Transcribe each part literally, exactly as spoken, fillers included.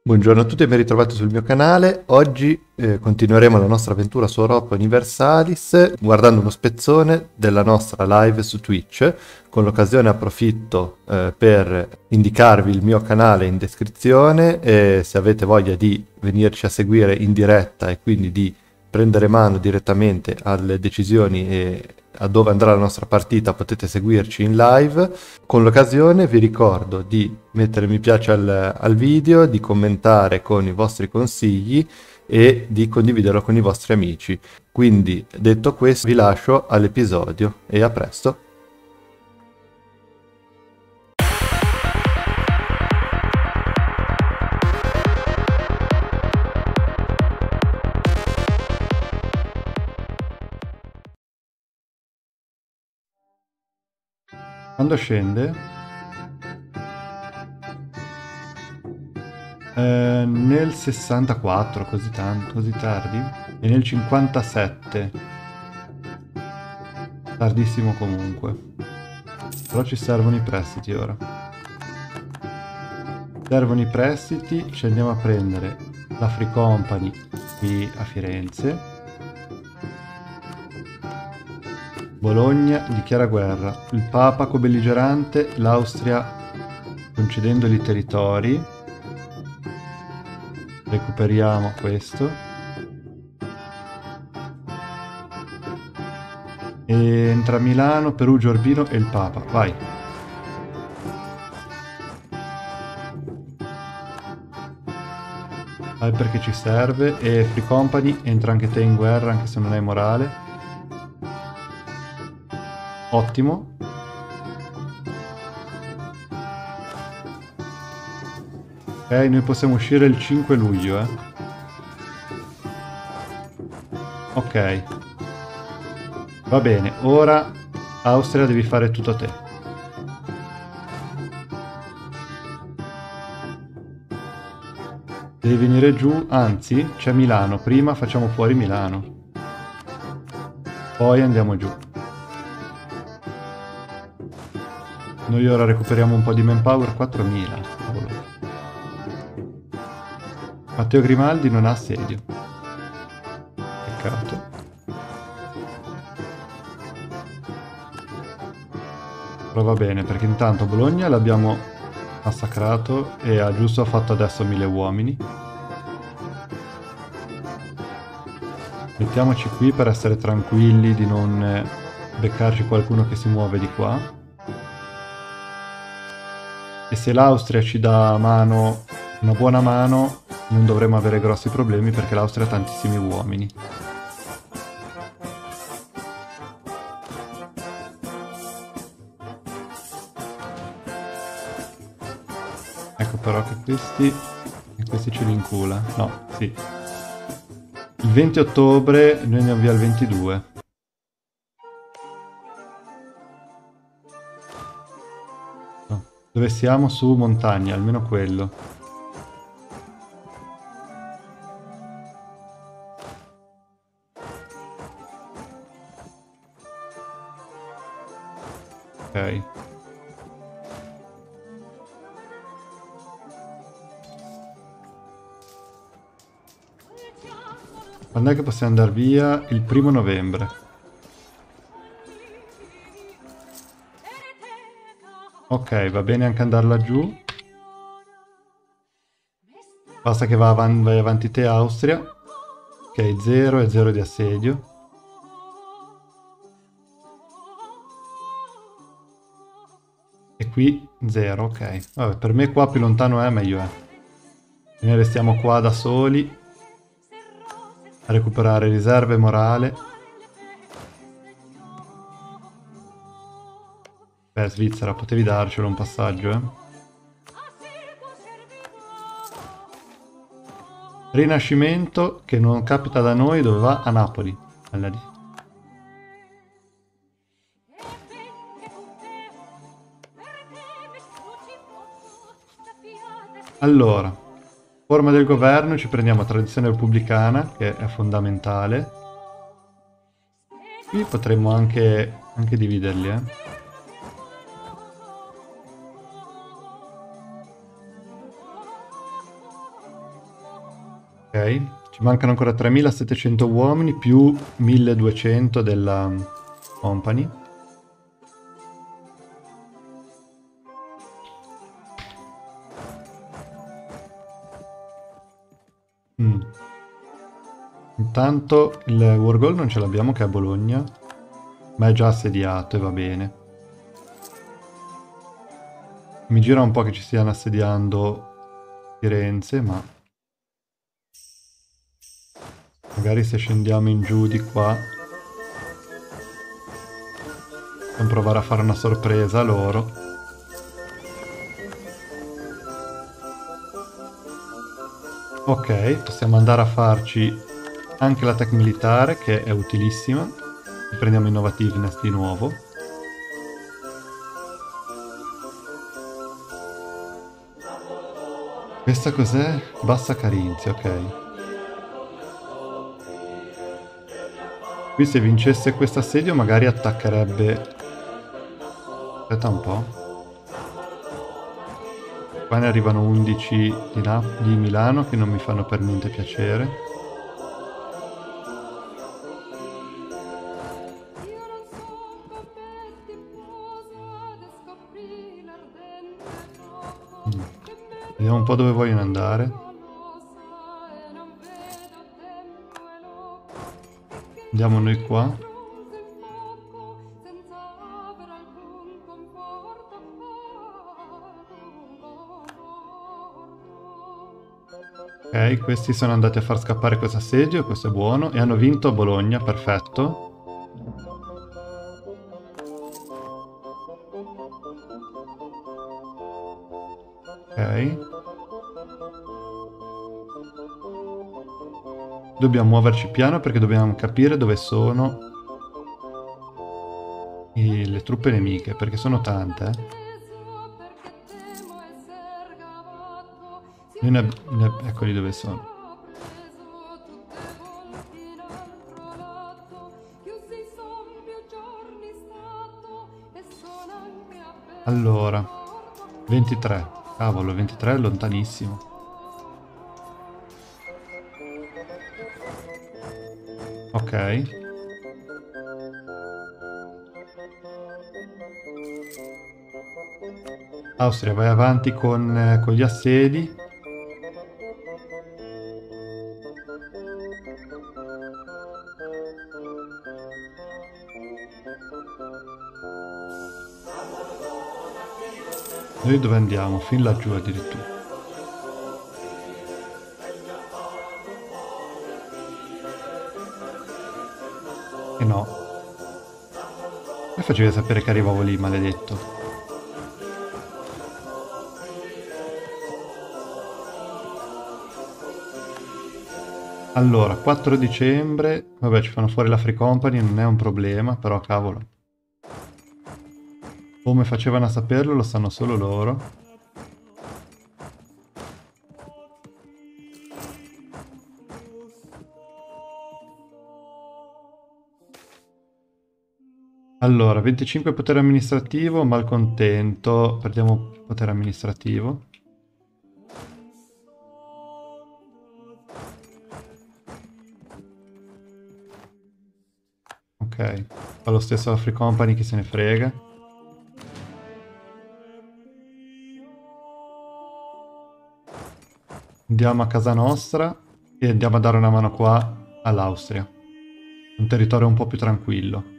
Buongiorno a tutti e ben ritrovati sul mio canale. Oggi eh, continueremo la nostra avventura su Europa Universalis guardando uno spezzone della nostra live su Twitch. Con l'occasione approfitto eh, per indicarvi il mio canale in descrizione e se avete voglia di venirci a seguire in diretta e quindi di prendere mano direttamente alle decisioni e a dove andrà la nostra partita potete seguirci in live. Con l'occasione vi ricordo di mettere mi piace al, al video, di commentare con i vostri consigli e di condividerlo con i vostri amici. Quindi detto questo vi lascio all'episodio e a presto. Quando scende? Eh, nel sessantaquattro, così tanto, così tardi? E nel cinquantasette. Tardissimo comunque. Però ci servono i prestiti ora. Servono i prestiti, ci andiamo a prendere la Free Company qui a Firenze. Bologna dichiara guerra. Il Papa co-belligerante, l'Austria concedendogli i territori. Recuperiamo questo. E entra Milano, Perugia, Urbino e il Papa. Vai. Vai perché ci serve. E Free Company, entra anche te in guerra anche se non hai morale. Ottimo. Ok, noi possiamo uscire il cinque luglio, eh. Ok. Va bene, ora Austria devi fare tutto te. Devi venire giù, anzi, c'è Milano. Prima facciamo fuori Milano. Poi andiamo giù. Noi ora recuperiamo un po' di manpower, quattromila. Cavolo. Matteo Grimaldi non ha assedio. Peccato. Però va bene, perché intanto Bologna l'abbiamo massacrato e ha giusto fatto adesso mille uomini. Mettiamoci qui per essere tranquilli di non beccarci qualcuno che si muove di qua. E se l'Austria ci dà mano, una buona mano, non dovremo avere grossi problemi perché l'Austria ha tantissimi uomini. Ecco però che questi, e questi ce li incula. No, sì. Il venti ottobre noi andiamo via il ventidue. Dove siamo? Su montagna, almeno quello. Ok. Quando è che possiamo andare via? Il primo novembre. Ok, va bene anche andare laggiù. Basta che va avanti, vai avanti te Austria. Ok, zero e zero di assedio. E qui zero, ok. Vabbè, per me qua più lontano è meglio è. Noi restiamo qua da soli a recuperare riserve e morale. Beh, Svizzera, potevi darcelo un passaggio, eh? Rinascimento, che non capita da noi, dove va? A Napoli. Alla lì. Allora, forma del governo, ci prendiamo tradizione repubblicana, che è fondamentale. Qui potremmo anche, anche dividerli, eh? Ok, ci mancano ancora tremilasettecento uomini più milleduecento della company. Mm. Intanto il War Gold non ce l'abbiamo, che è a Bologna, ma è già assediato e va bene. Mi gira un po' che ci stiano assediando Firenze, ma magari se scendiamo in giù di qua possiamo provare a fare una sorpresa a loro. Ok, possiamo andare a farci anche la tech militare, che è utilissima. E prendiamo innovativeness di nuovo. Questa cos'è? Bassa Carinzia, ok. Qui se vincesse questo assedio magari attaccherebbe... Aspetta un po'. Qua ne arrivano undici di, Nap- di Milano che non mi fanno per niente piacere. Mm. Vediamo un po' dove vogliono andare. Andiamo noi qua. Ok, questi sono andati a far scappare questo assedio, questo è buono, e hanno vinto a Bologna, perfetto. Ok. Dobbiamo muoverci piano perché dobbiamo capire dove sono i- le truppe nemiche, perché sono tante. Eh. Io ne- ne- eccoli dove sono. Allora, ventitré. Cavolo, ventitré è lontanissimo. Ok. Austria, vai avanti con, eh, con gli assedi. Noi dove andiamo? Fin laggiù addirittura. E no. Come facevi a sapere che arrivavo lì, maledetto? Allora, quattro dicembre, vabbè ci fanno fuori la Free Company, non è un problema, però cavolo. Come facevano a saperlo lo sanno solo loro. Allora, venticinque potere amministrativo, malcontento, perdiamo potere amministrativo. Ok, fa lo stesso la Free Company, chi se ne frega. Andiamo a casa nostra e andiamo a dare una mano qua all'Austria. Un territorio un po' più tranquillo.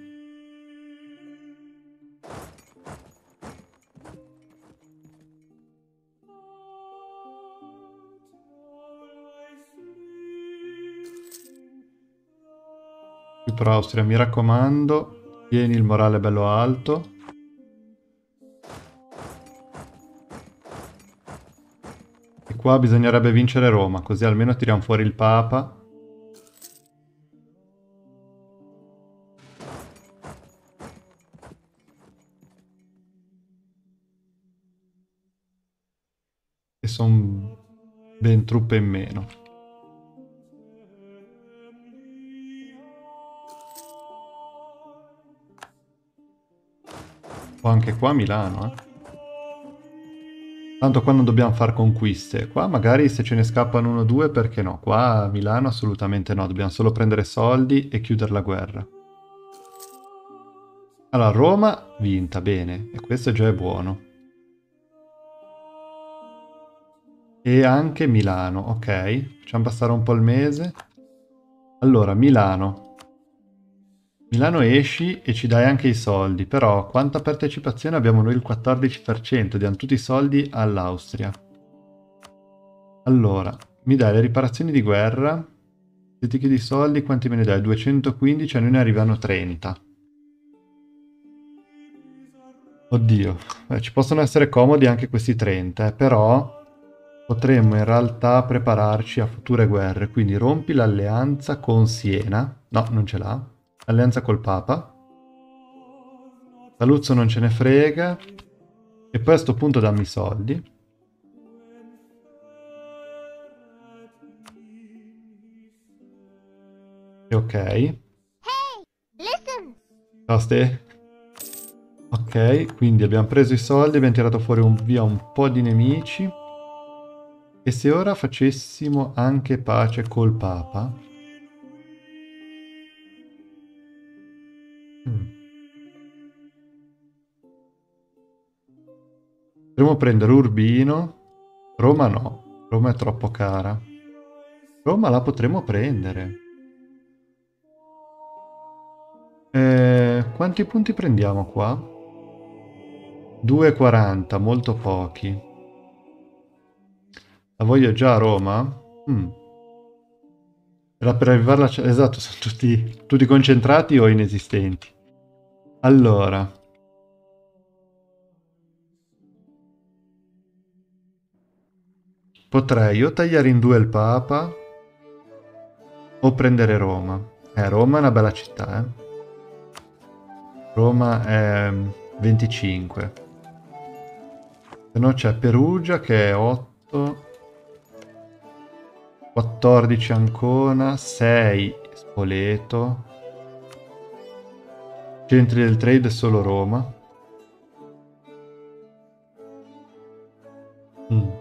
Qui però Austria, mi raccomando, tieni il morale bello alto. E qua bisognerebbe vincere Roma, così almeno tiriamo fuori il Papa. E sono ben truppe in meno. O anche qua a Milano, eh. Tanto qua non dobbiamo fare conquiste. Qua magari se ce ne scappano uno o due, perché no? Qua a Milano assolutamente no. Dobbiamo solo prendere soldi e chiudere la guerra. Allora, Roma vinta, bene. E questo già è buono. E anche Milano, ok. Facciamo passare un po' il mese. Allora, Milano. Milano esci e ci dai anche i soldi, però quanta partecipazione abbiamo noi? Il quattordici per cento, diamo tutti i soldi all'Austria. Allora, mi dai le riparazioni di guerra, se ti chiedi i soldi quanti me ne dai? duecentoquindici, a noi ne arrivano trenta. Oddio, eh, ci possono essere comodi anche questi trenta, eh, però potremmo in realtà prepararci a future guerre, quindi rompi l'alleanza con Siena, no, non ce l'ha, alleanza col Papa. Saluzzo non ce ne frega. E poi a sto punto dammi i soldi. E ok. Ciao Ste. Ok, quindi abbiamo preso i soldi, abbiamo tirato fuori un, via un po' di nemici. E se ora facessimo anche pace col Papa? Mm. Potremmo prendere Urbino. Roma no, Roma è troppo cara. Roma la potremmo prendere. Eh, quanti punti prendiamo qua? due e quaranta, molto pochi. La voglio già a Roma? Mm. Era per arrivarla... Esatto, sono tutti, tutti concentrati o inesistenti. Allora... Potrei o tagliare in due il Papa o prendere Roma. Eh, Roma è una bella città, eh. Roma è venticinque. Se no c'è Perugia che è otto. quattordici Ancona, sei Spoleto. Centri del trade è solo Roma. Mm.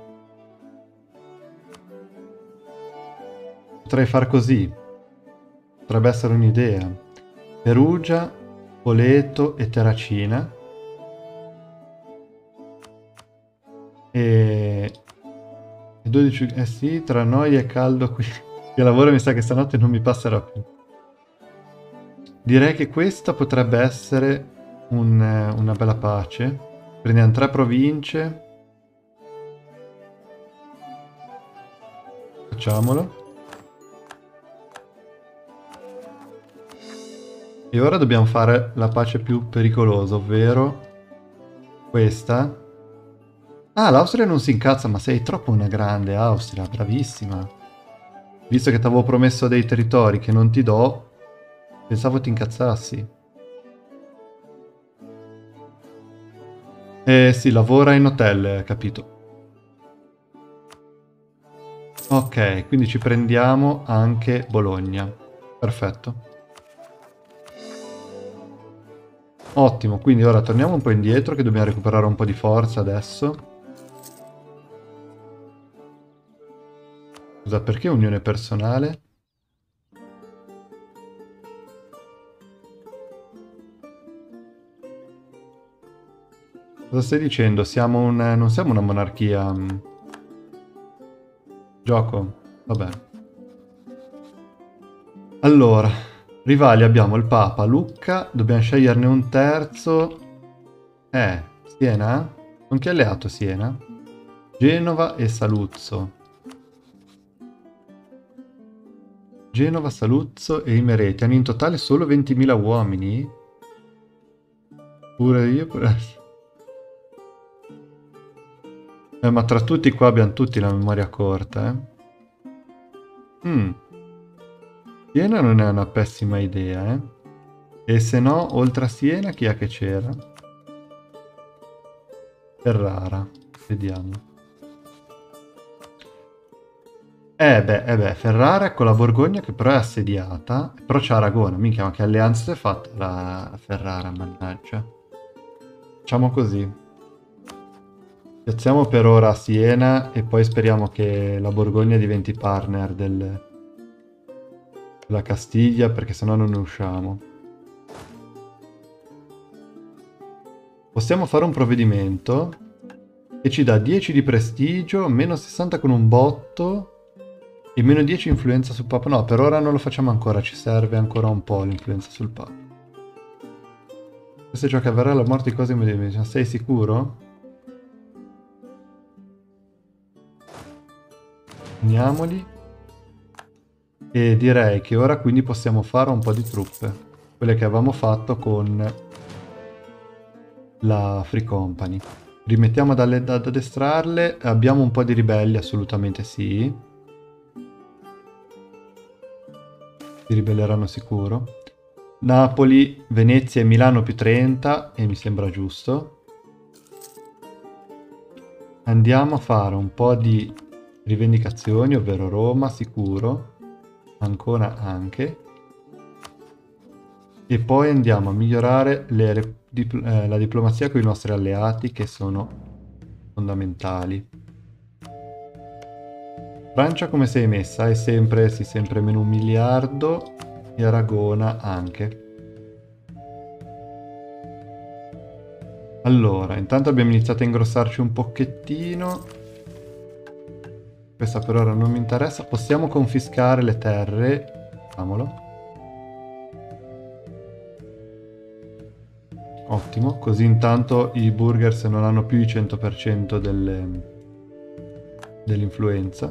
Potrei far così. Potrebbe essere un'idea. Perugia, Spoleto e Terracina. E... e dodici... Eh sì, tra noi è caldo qui. Che lavoro mi sa che stanotte non mi passerà più. Direi che questa potrebbe essere un, una bella pace. Prendiamo tre province. Facciamolo. E ora dobbiamo fare la pace più pericolosa, ovvero questa. Ah, l'Austria non si incazza, ma sei troppo una grande Austria, bravissima. Visto che ti avevo promesso dei territori che non ti do, pensavo ti incazzassi. Eh sì, lavora in hotel, capito. Ok, quindi ci prendiamo anche Bologna. Perfetto. Ottimo, quindi ora torniamo un po' indietro che dobbiamo recuperare un po' di forza adesso. Scusa, perché unione personale? Cosa stai dicendo? Siamo un... non siamo una monarchia. Gioco. Vabbè. Allora, rivali abbiamo il Papa, Lucca, dobbiamo sceglierne un terzo. Eh, Siena? Con chi è alleato Siena? Genova e Saluzzo. Genova, Saluzzo e Imereti hanno in totale solo ventimila uomini? Pure io, pure... Eh, ma tra tutti qua abbiamo tutti la memoria corta, eh? Mm. Siena non è una pessima idea, eh? E se no, oltre a Siena, chi è che c'era? Ferrara. Vediamo. Eh beh, eh beh, Ferrara è con la Borgogna che però è assediata. Però c'ha Aragona. Minchia, ma che alleanza si è fatta la Ferrara, mannaggia. Facciamo così. Piazziamo per ora a Siena e poi speriamo che la Borgogna diventi partner del, della Castiglia, perché sennò non ne usciamo. Possiamo fare un provvedimento che ci dà dieci di prestigio, meno sessanta con un botto e meno dieci influenza sul Papa. No, per ora non lo facciamo ancora, ci serve ancora un po' l'influenza sul Papa. Questo è ciò che avverrà alla morte di cose in medesima. Sei sicuro? Uniamoli. E direi che ora quindi possiamo fare un po' di truppe. Quelle che avevamo fatto con la Free Company. Rimettiamo ad, alle- ad addestrarle. Abbiamo un po' di ribelli, assolutamente sì. Si ribelleranno sicuro. Napoli, Venezia e Milano più trenta, e mi sembra giusto. Andiamo a fare un po' di rivendicazioni, ovvero Roma sicuro, Ancona anche. E poi andiamo a migliorare le, le, dipl- eh, la diplomazia con i nostri alleati, che sono fondamentali. Francia come sei messa? È sempre, sì, sempre meno un miliardo, e Aragona anche. Allora, intanto abbiamo iniziato a ingrossarci un pochettino. Questa per ora non mi interessa. Possiamo confiscare le terre. Facciamolo. Ottimo, così intanto i burgers non hanno più il cento per cento delle... dell'influenza.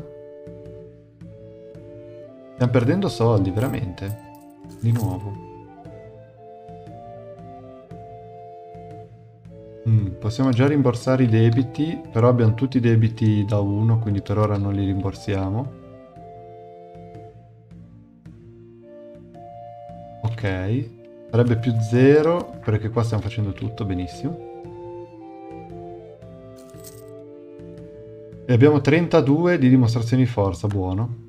Stiamo perdendo soldi, veramente. Di nuovo. Mm, possiamo già rimborsare i debiti, però abbiamo tutti i debiti da uno, quindi per ora non li rimborsiamo. Ok, sarebbe più zero, perché qua stiamo facendo tutto benissimo. E abbiamo trentadue di dimostrazioni di forza, buono.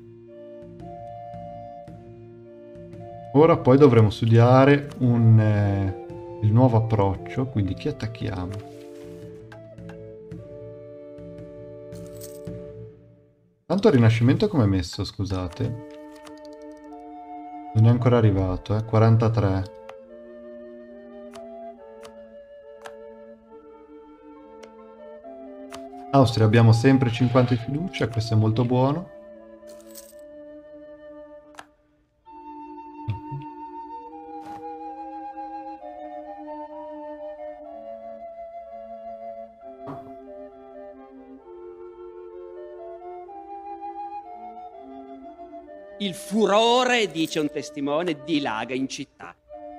Ora poi dovremo studiare un, eh, il nuovo approccio, quindi chi attacchiamo? Tanto il Rinascimento come è messo, scusate? Non è ancora arrivato, eh? quarantatré. Austria abbiamo sempre cinquanta di fiducia, questo è molto buono. Il furore, dice un testimone, dilaga in città.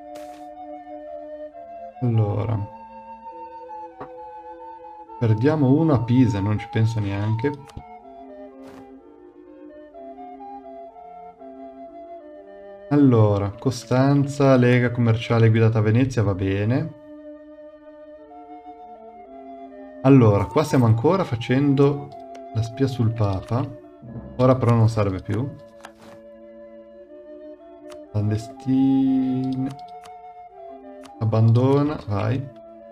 Allora, perdiamo uno a Pisa, non ci penso neanche. Allora, Costanza, Lega Commerciale Guidata a Venezia, va bene. Allora, qua stiamo ancora facendo la spia sul Papa. Ora però non serve più. Clandestine. Abbandona, vai.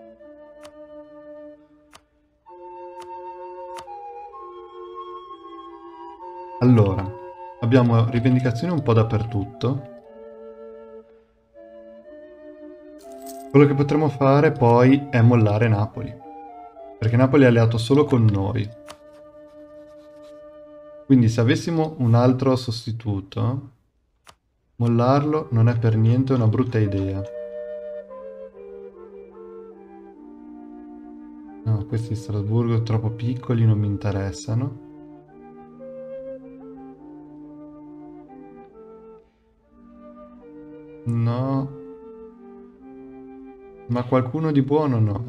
Allora, abbiamo rivendicazioni un po' dappertutto. Quello che potremmo fare poi è mollare Napoli, perché Napoli è alleato solo con noi. Quindi se avessimo un altro sostituto, mollarlo non è per niente una brutta idea. No, questi di Strasburgo troppo piccoli, non mi interessano. No. Ma qualcuno di buono no,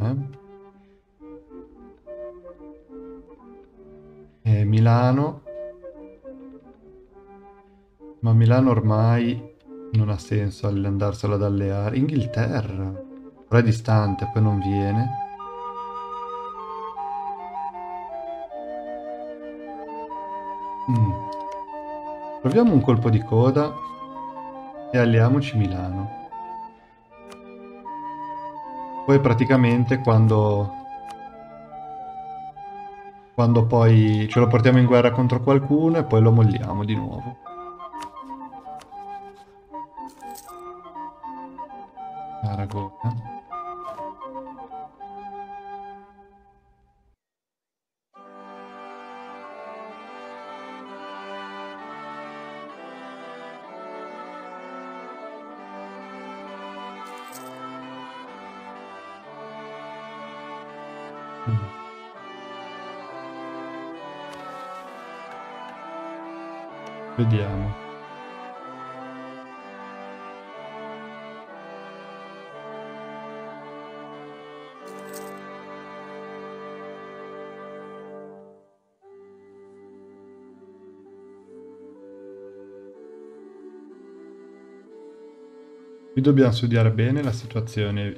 eh? E Milano. Ma Milano ormai non ha senso andarsela ad alleare. Inghilterra. Però è distante, poi non viene. Mm. Proviamo un colpo di coda e alliamoci Milano. Poi praticamente quando quando poi ce lo portiamo in guerra contro qualcuno e poi lo molliamo di nuovo. Aragona. Vediamo. Qui dobbiamo studiare bene la situazione.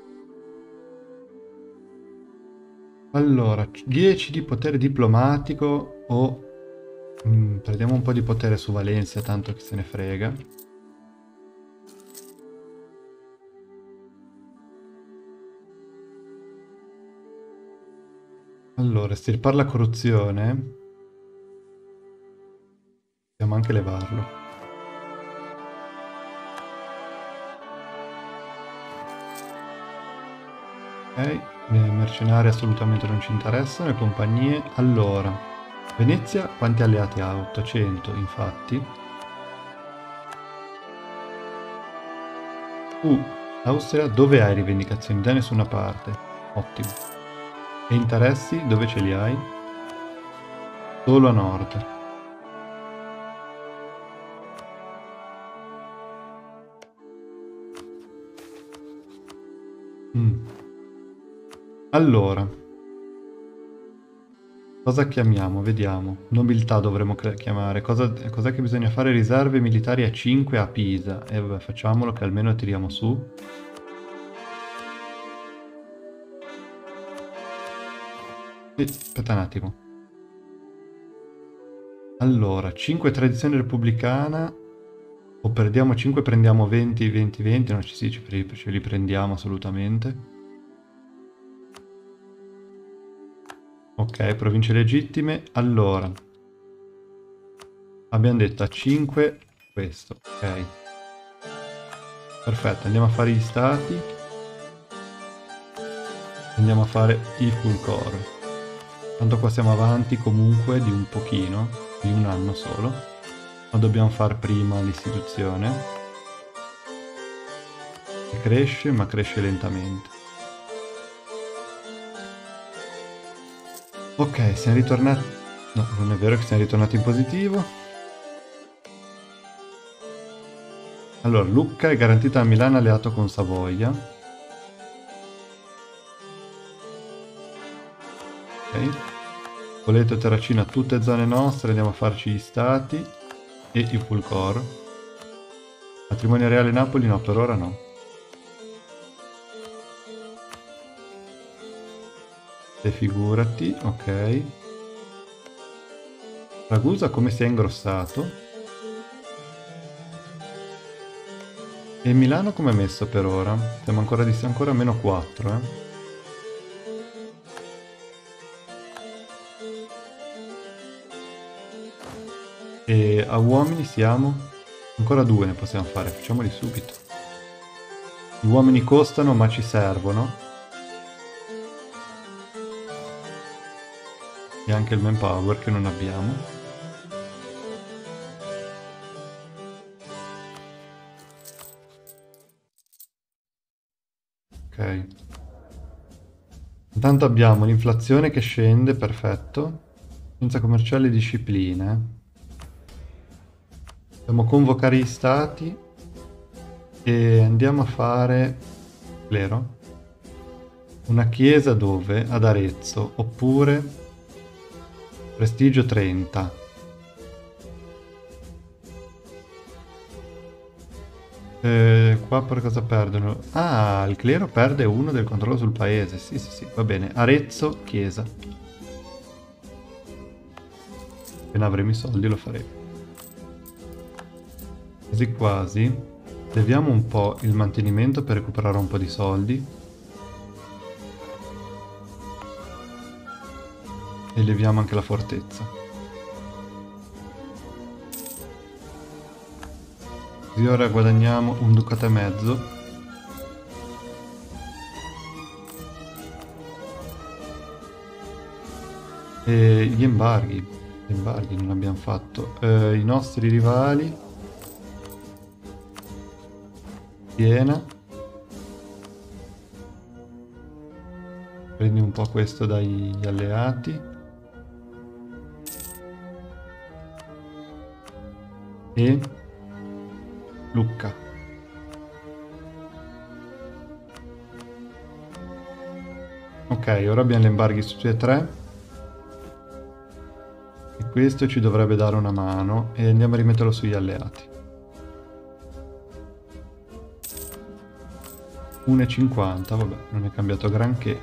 Allora, dieci di potere diplomatico o... Mm, prendiamo un po' di potere su Valencia, tanto che se ne frega. Allora, estirpare la corruzione. Possiamo anche levarlo. Ok, i mercenari assolutamente non ci interessano, le compagnie. Allora... Venezia quanti alleati ha? ottocento, infatti. Uh, Austria dove hai rivendicazioni? Da nessuna parte. Ottimo. E interessi dove ce li hai? Solo a nord. Mm. Allora... Cosa chiamiamo? Vediamo. Nobiltà dovremmo chiamare. Cosa, cos'è che bisogna fare? Riserve militari a cinque a Pisa. E vabbè, facciamolo che almeno tiriamo su. E, aspetta un attimo. Allora, cinque tradizione repubblicana. O perdiamo cinque, prendiamo venti, venti, venti. No, ci sì, ce li prendiamo assolutamente. Ok, province legittime. Allora, abbiamo detto a cinque questo, ok. Perfetto, andiamo a fare gli stati. Andiamo a fare i full core. Tanto qua siamo avanti comunque di un pochino, di un anno solo. Ma dobbiamo fare prima l'istituzione. Cresce, ma cresce lentamente. Ok, siamo ritornati... No, non è vero che siamo ritornati in positivo. Allora, Lucca è garantita a Milano alleato con Savoia. Ok. Spoleto e Terracina, tutte zone nostre, andiamo a farci gli stati e i full core. Matrimonio reale Napoli no, per ora no. E figurati, ok. Ragusa come si è ingrossato. E Milano come è messo per ora? Siamo ancora di ancora a meno quattro, eh. E a uomini siamo? Ancora due ne possiamo fare, facciamoli subito. Gli uomini costano ma ci servono. E anche il manpower che non abbiamo. Ok. Intanto abbiamo l'inflazione che scende, perfetto. Senza commerciale e discipline. Dobbiamo convocare gli stati. E andiamo a fare... Clero? Una chiesa dove? Ad Arezzo. Oppure... Prestigio trenta. Eh, qua per cosa perdono? Ah, il clero perde uno del controllo sul paese. Sì, sì, sì, va bene. Arezzo, chiesa. Appena avremo i soldi lo faremo. Quasi quasi. Leviamo un po' il mantenimento per recuperare un po' di soldi. e leviamo anche la fortezza. Così ora guadagniamo un ducato e mezzo. E gli embarghi, gli embarghi non abbiamo fatto. Eh, I nostri rivali. Siena. Prendi un po' questo dagli alleati. E Lucca. Ok, ora abbiamo gli embarghi su tutti e tre. E questo ci dovrebbe dare una mano. E andiamo a rimetterlo sugli alleati. uno e cinquanta, vabbè, non è cambiato granché.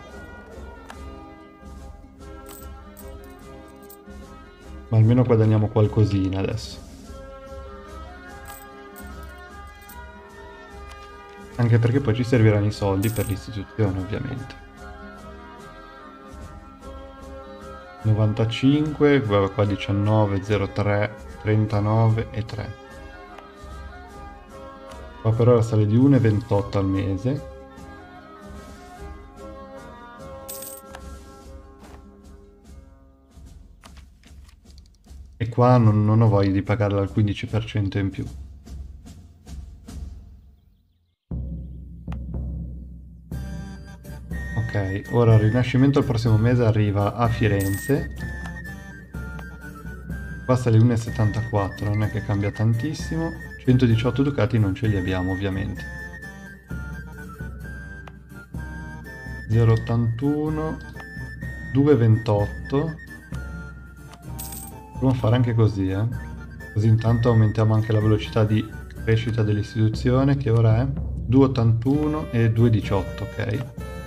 Ma almeno guadagniamo qualcosina adesso. Anche perché poi ci serviranno i soldi per l'istituzione, ovviamente. novantacinque, qua diciannove, zero tre, trentanove e tre. Qua per ora sale di uno e ventotto al mese. E qua non, non ho voglia di pagarla al quindici per cento in più. Ok, ora il Rinascimento il prossimo mese arriva a Firenze. Qua sale uno e settantaquattro, non è che cambia tantissimo. centodiciotto ducati non ce li abbiamo, ovviamente. zero virgola ottantuno, due virgola ventotto. Proviamo a fare anche così, eh. Così intanto aumentiamo anche la velocità di crescita dell'istituzione, che ora è due virgola ottantuno e due virgola diciotto, ok?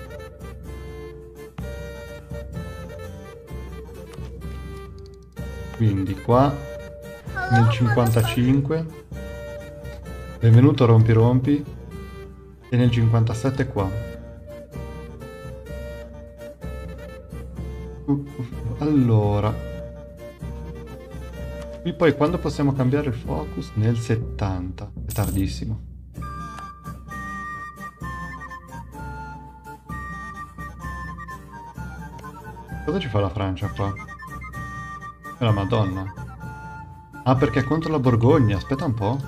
Quindi qua nel cinquantacinque, benvenuto Rompi Rompi, e nel cinquantasette qua. Uh, uh, allora... Qui poi quando possiamo cambiare il focus? Nel settanta. È tardissimo. Cosa ci fa la Francia qua? È la Madonna. Ah, perché è contro la Borgogna. Aspetta un po'.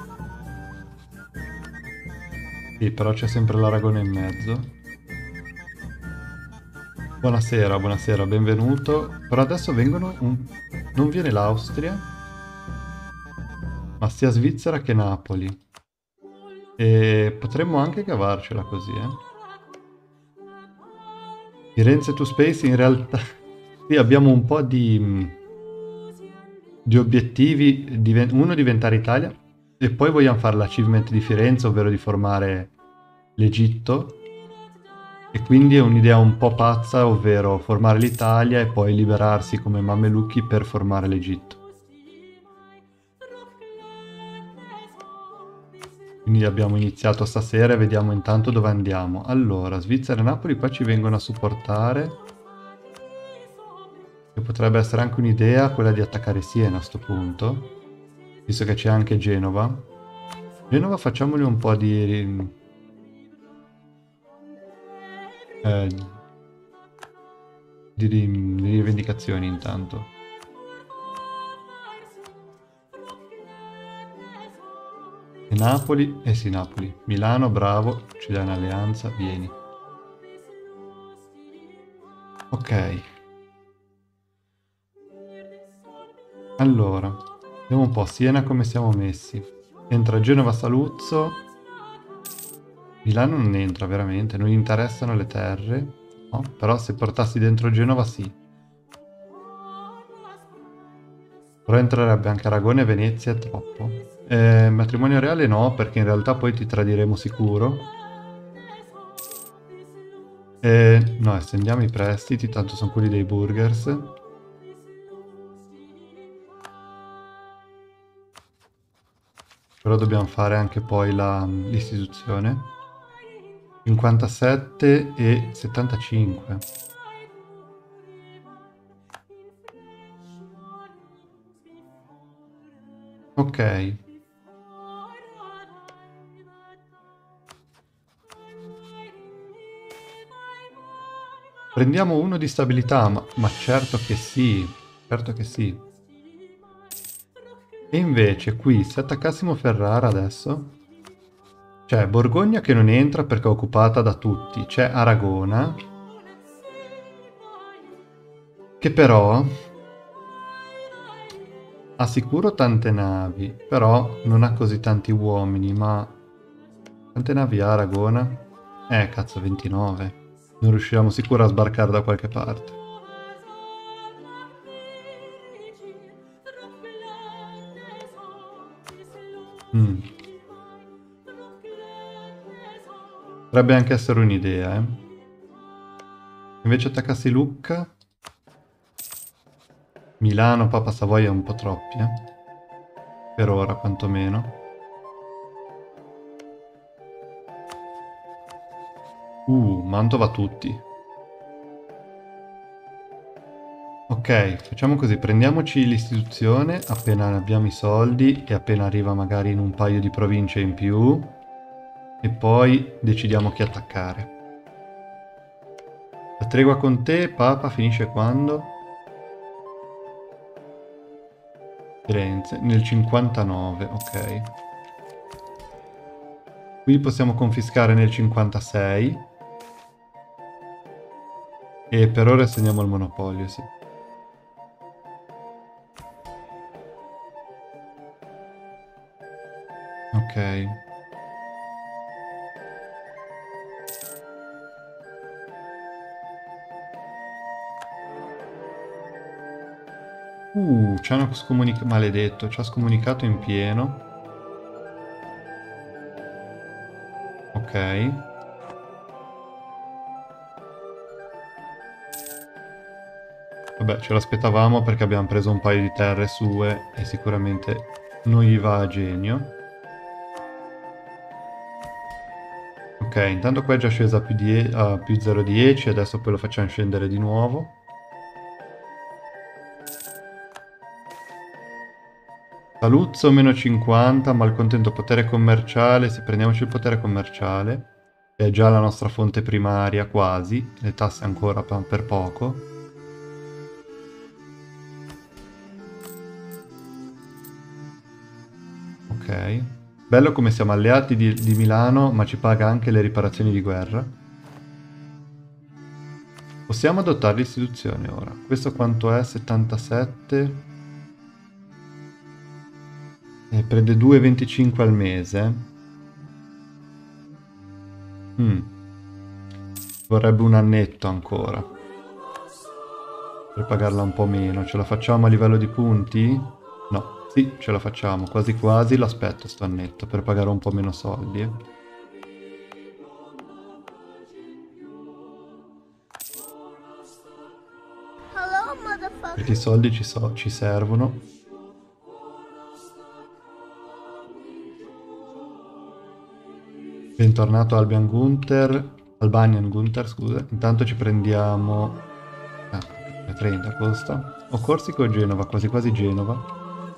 Sì, però c'è sempre l'Aragona in mezzo. Buonasera, buonasera, benvenuto. Però adesso vengono un... Non viene l'Austria, ma sia Svizzera che Napoli. E potremmo anche cavarcela così, eh. Firenze to Space in realtà... Qui abbiamo un po' di... di obiettivi. Diven... Uno, diventare Italia. E poi vogliamo fare l'achievement di Firenze, ovvero di formare l'Egitto. E quindi è un'idea un po' pazza, ovvero formare l'Italia e poi liberarsi come Mamelucchi per formare l'Egitto. Quindi abbiamo iniziato stasera e vediamo intanto dove andiamo. Allora, Svizzera e Napoli qua ci vengono a supportare. E potrebbe essere anche un'idea quella di attaccare Siena a sto punto, visto che c'è anche Genova. Genova facciamoli un po' di... Eh, di, di rivendicazioni intanto. E Napoli? Eh sì, Napoli. Milano, bravo, ci dai un'alleanza, vieni. Ok. Allora, vediamo un po', Siena come siamo messi. Entra Genova Saluzzo. Milano non entra veramente, non gli interessano le terre, no? Però se portassi dentro Genova sì. Però entrerebbe anche Aragona e Venezia, è troppo. Eh, matrimonio reale no, perché in realtà poi ti tradiremo sicuro. Eh, no, estendiamo i prestiti, tanto sono quelli dei burgers. Però dobbiamo fare anche poi l'istituzione. cinquantasette e settantacinque. Ok. Prendiamo uno di stabilità, ma, ma certo che sì, certo che sì. E invece qui, se attaccassimo Ferrara adesso... C'è Borgogna che non entra perché è occupata da tutti. C'è Aragona, che però ha sicuro tante navi, però non ha così tanti uomini, ma... Quante navi ha Aragona? Eh, cazzo, ventinove. Non riusciamo sicuro a sbarcare da qualche parte. Mm. Potrebbe anche essere un'idea, eh. Invece attaccassi Lucca... Milano, Papa Savoia un po' troppi, eh. Per ora, quantomeno. Uh, Mantova tutti. Ok, facciamo così, prendiamoci l'istituzione appena abbiamo i soldi e appena arriva magari in un paio di province in più e poi decidiamo chi attaccare. La tregua con te, Papa, finisce quando? Firenze, nel cinquantanove, ok. Qui possiamo confiscare nel cinquantasei e per ora assegniamo il monopolio, sì. Ok. Uh, ci hanno scomunicato... Maledetto, ci ha scomunicato in pieno. Ok. Vabbè, ce l'aspettavamo perché abbiamo preso un paio di terre sue e sicuramente non gli va a genio. Ok, intanto qua è già scesa a più, die- a più zero virgola dieci, adesso poi lo facciamo scendere di nuovo. Saluzzo meno cinquanta, malcontento potere commerciale, se prendiamoci il potere commerciale, che è già la nostra fonte primaria quasi, le tasse ancora pa- per poco. Ok. Bello come siamo alleati di, di Milano, ma ci paga anche le riparazioni di guerra. Possiamo adottare l'istituzione ora. Questo quanto è? settantasette. E prende due virgola venticinque al mese. Mm. Vorrebbe un annetto ancora. Per pagarla un po' meno. Ce la facciamo a livello di punti? No. Sì, ce la facciamo. Quasi quasi l'aspetto sto annetto per pagare un po' meno soldi. Eh. Perché i soldi ci, so ci servono. Bentornato Albion Gunther. Albanian Gunther, scusa. Intanto ci prendiamo... Ah, trenta costa. O Corsica o Genova? Quasi quasi Genova.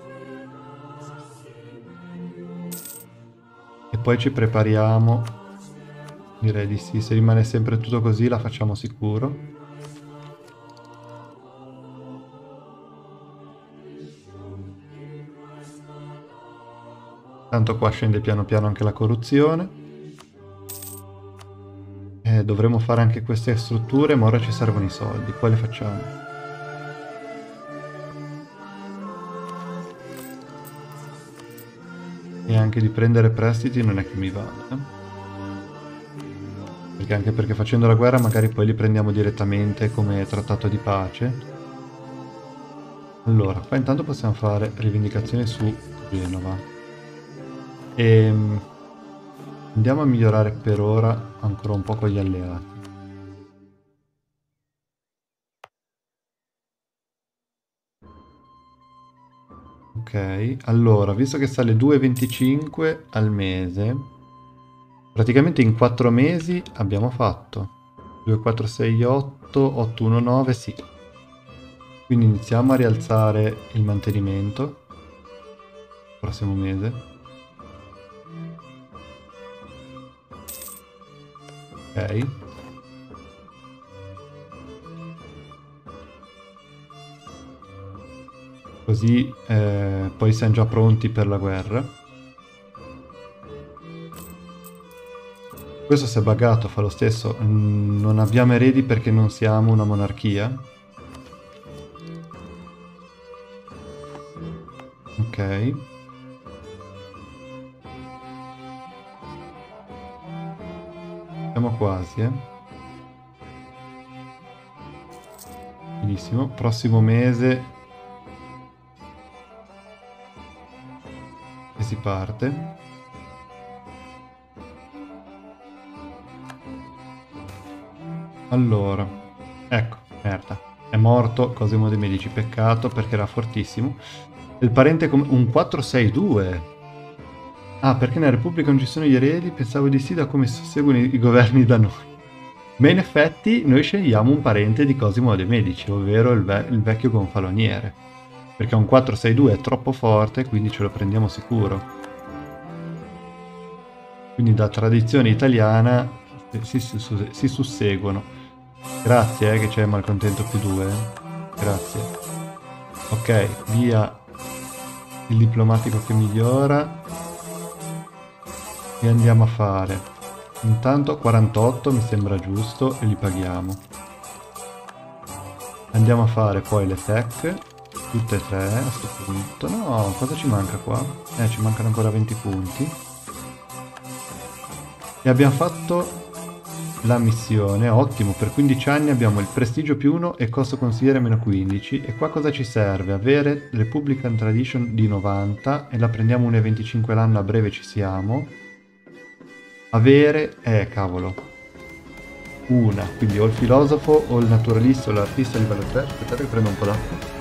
E poi ci prepariamo. Direi di sì, se rimane sempre tutto così la facciamo sicuro. Tanto qua scende piano piano anche la corruzione. Eh, dovremmo fare anche queste strutture, ma ora ci servono i soldi. Quale facciamo? E anche di prendere prestiti non è che mi vada. Eh? Perché anche perché facendo la guerra magari poi li prendiamo direttamente come trattato di pace. Allora, qua intanto possiamo fare rivendicazione su Genova. E andiamo a migliorare per ora ancora un po' con gli alleati. Ok, allora, visto che sale due virgola venticinque al mese, praticamente in quattro mesi abbiamo fatto due, quattro, sei, otto, otto, uno, nove, sì. Quindi iniziamo a rialzare il mantenimento. prossimo mese. Ok. Così eh, poi siamo già pronti per la guerra. Questo si è buggato, fa lo stesso. Mm, non abbiamo eredi perché non siamo una monarchia. Ok. Siamo quasi, eh. Benissimo. Prossimo mese e si parte. Allora, ecco, merda. È morto Cosimo de' Medici, peccato perché era fortissimo. Il parente come un quattro sei due. Ah, perché nella Repubblica non ci sono gli eredi? Pensavo di sì da come susseguono i, i governi da noi. Ma in effetti noi scegliamo un parente di Cosimo de' Medici, ovvero il, ve- il vecchio gonfaloniere. Perché un quattro sei due è troppo forte, quindi ce lo prendiamo sicuro. Quindi da tradizione italiana si, si, si, si susseguono. Grazie, eh, che c'è malcontento più due. Grazie. Ok, via il diplomatico che migliora. E andiamo a fare. Intanto quarantotto mi sembra giusto e li paghiamo. Andiamo a fare poi le tech. Tutte e tre a sto punto. No, cosa ci manca qua? Eh, ci mancano ancora venti punti. E abbiamo fatto la missione, ottimo, per quindici anni abbiamo il prestigio più uno e costo consigliere meno quindici. E qua cosa ci serve? Avere Republican Tradition di novanta e la prendiamo uno virgola venticinque l'anno, a breve ci siamo. Avere, eh cavolo, una, quindi o il filosofo o il naturalista o l'artista a livello tre. Aspettate che prendo un po' d'acqua.